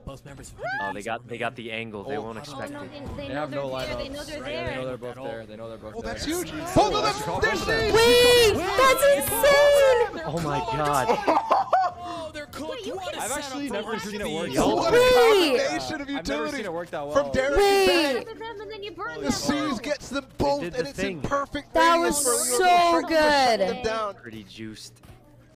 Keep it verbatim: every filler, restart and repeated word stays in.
both members. Oh, they got they got the angle. They won't expect Oh, no, it. they, they, They know have they're no there. lineups. They know they're Right, there. They know they're both there. They know they're both Oh, there. that's huge. Oh, Both of that's them. cool. There's Wait, the. Wait, that's insane! Oh my god. Oh, they're cool. Wait, you What a I've setup actually for never one seen of it work. these. Yo. What a Wait. combination of I've never utility seen it work that well. from Derek Wait. and Ben. Them and then you burn The them. series gets them both, did the and it's thing. in perfect That radius was for you to so shut them good. down. Pretty juiced.